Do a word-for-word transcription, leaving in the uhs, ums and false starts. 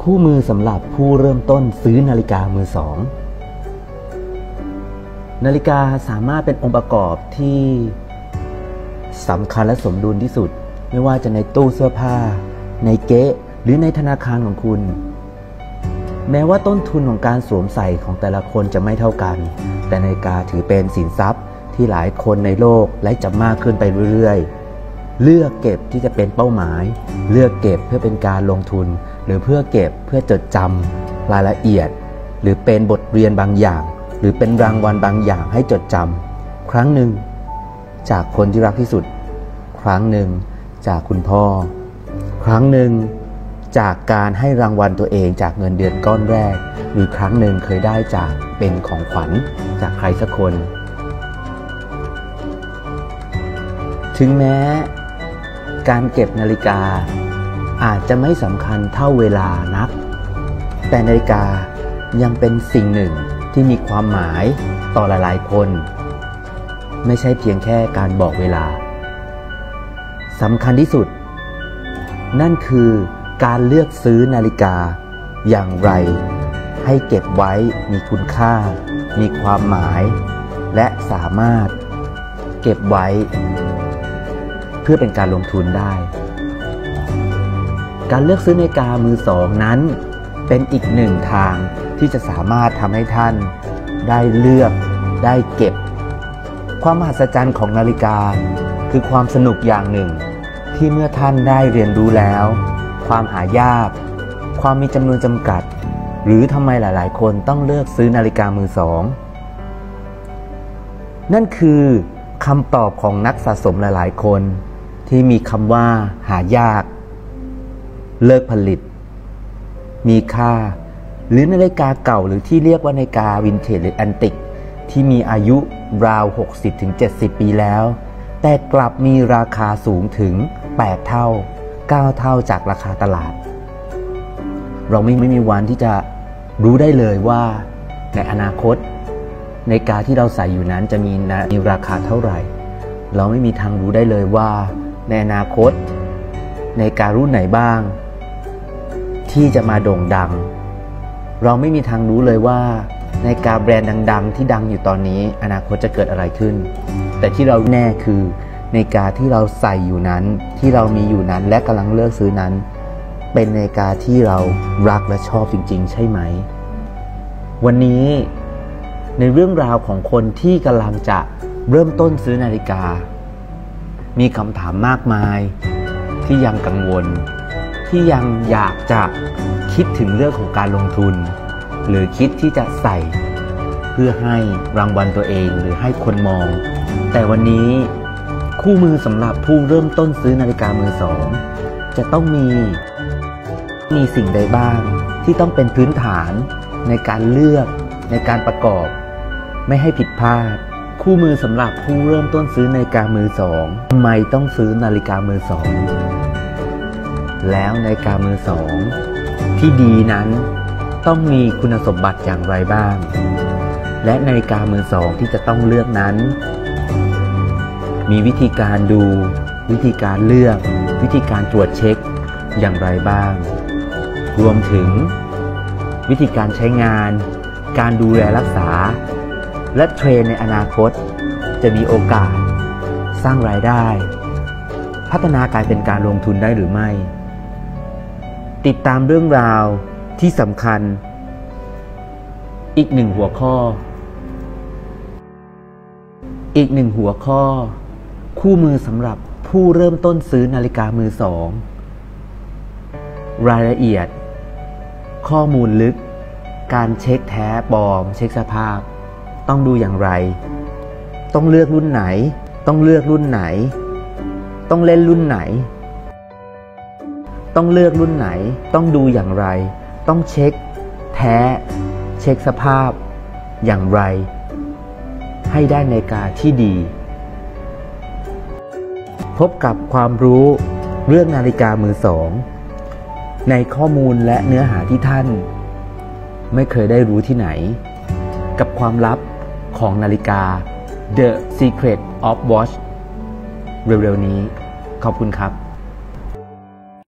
คู่มือสำหรับผู้เริ่มต้นซื้อนาฬิกามือสองนาฬิกาสามารถเป็นองค์ประกอบที่สำคัญและสมดุลที่สุดไม่ว่าจะในตู้เสื้อผ้าในเก๊ะหรือในธนาคารของคุณแม้ว่าต้นทุนของการสวมใส่ของแต่ละคนจะไม่เท่ากันแต่นาฬิกาถือเป็นสินทรัพย์ที่หลายคนในโลกและจะมากขึ้นไปเรื่อยๆเลือกเก็บที่จะเป็นเป้าหมายเลือกเก็บเพื่อเป็นการลงทุนหรือเพื่อเก็บเพื่อจดจำรายละเอียดหรือเป็นบทเรียนบางอย่างหรือเป็นรางวัลบางอย่างให้จดจำครั้งหนึ่งจากคนที่รักที่สุดครั้งหนึ่งจากคุณพ่อครั้งหนึ่งจากการให้รางวัลตัวเองจากเงินเดือนก้อนแรกหรือครั้งหนึ่งเคยได้จากเป็นของขวัญจากใครสักคนถึงแม้การเก็บนาฬิกาอาจจะไม่สำคัญเท่าเวลานักแต่นาฬิกายังเป็นสิ่งหนึ่งที่มีความหมายต่อหลายๆคนไม่ใช่เพียงแค่การบอกเวลาสำคัญที่สุดนั่นคือการเลือกซื้อนาฬิกาอย่างไรให้เก็บไว้มีคุณค่ามีความหมายและสามารถเก็บไว้เพื่อเป็นการลงทุนได้การเลือกซื้อนาฬิกามือสองนั้นเป็นอีกหนึ่งทางที่จะสามารถทำให้ท่านได้เลือกได้เก็บความมหัศจรรย์ของนาฬิกาคือความสนุกอย่างหนึ่งที่เมื่อท่านได้เรียนรู้แล้วความหายากความมีจำนวนจำกัดหรือทำไมหลายๆคนต้องเลือกซื้อนาฬิกามือสองนั่นคือคำตอบของนักสะสมหลายๆคนที่มีคำว่าหายากเลิกผลิตมีค่าหรือนาฬิกาเก่าหรือที่เรียกว่านาฬิกาวินเทจหรือแอนติกที่มีอายุราว หกสิบถึงเจ็ดสิบ ปีแล้วแต่กลับมีราคาสูงถึงแปดเท่าเก้าเท่าจากราคาตลาดเราไม่ไม่มีวันที่จะรู้ได้เลยว่าในอนาคตนาฬิกาที่เราใส่อยู่นั้นจะมีมีราคาเท่าไหร่เราไม่มีทางรู้ได้เลยว่าในอนาคตนาฬิการุ่นไหนบ้างที่จะมาโด่งดังเราไม่มีทางรู้เลยว่านาฬิกาแบรนด์ดังๆที่ดังอยู่ตอนนี้อนาคตจะเกิดอะไรขึ้นแต่ที่เราแน่คือนาฬิกาที่เราใส่อยู่นั้นที่เรามีอยู่นั้นและกำลังเลือกซื้อนั้นเป็นนาฬิกาที่เรารักและชอบจริงๆใช่ไหมวันนี้ในเรื่องราวของคนที่กำลังจะเริ่มต้นซื้อนาฬิกามีคำถามมากมายที่ยังกังวลที่ยังอยากจะคิดถึงเรื่องของการลงทุนหรือคิดที่จะใส่เพื่อให้รางวัลตัวเองหรือให้คนมองแต่วันนี้คู่มือสำหรับผู้เริ่มต้นซื้อนาฬิกามือสองจะต้องมีมีสิ่งใดบ้างที่ต้องเป็นพื้นฐานในการเลือกในการประกอบไม่ให้ผิดพลาดคู่มือสำหรับผู้เริ่มต้นซื้อนาฬิกามือสองทำไมต้องซื้อนาฬิกามือสองแล้วนาฬิกามือสองที่ดีนั้นต้องมีคุณสมบัติอย่างไรบ้างและนาฬิกามือสองที่จะต้องเลือกนั้นมีวิธีการดูวิธีการเลือกวิธีการตรวจเช็คอย่างไรบ้างรวมถึงวิธีการใช้งานการดูแลรักษาและเทรนในอนาคตจะมีโอกาสสร้างรายได้พัฒนากลายเป็นการลงทุนได้หรือไม่ติดตามเรื่องราวที่สำคัญอีกหนึ่งหัวข้ออีกหนึ่งหัวข้อคู่มือสำหรับผู้เริ่มต้นซื้อนาฬิกามือสองรายละเอียดข้อมูลลึกการเช็คแท้ปลอมเช็คสภาพต้องดูอย่างไรต้องเลือกรุ่นไหนต้องเลือกรุ่นไหนต้องเล่นรุ่นไหนต้องเลือกรุ่นไหนต้องดูอย่างไรต้องเช็คแท้เช็คสภาพอย่างไรให้ได้นาฬิกาที่ดีพบกับความรู้เรื่องนาฬิกามือสองในข้อมูลและเนื้อหาที่ท่านไม่เคยได้รู้ที่ไหนกับความลับของนาฬิกา The Secret of Watch เร็วๆนี้ขอบคุณครับ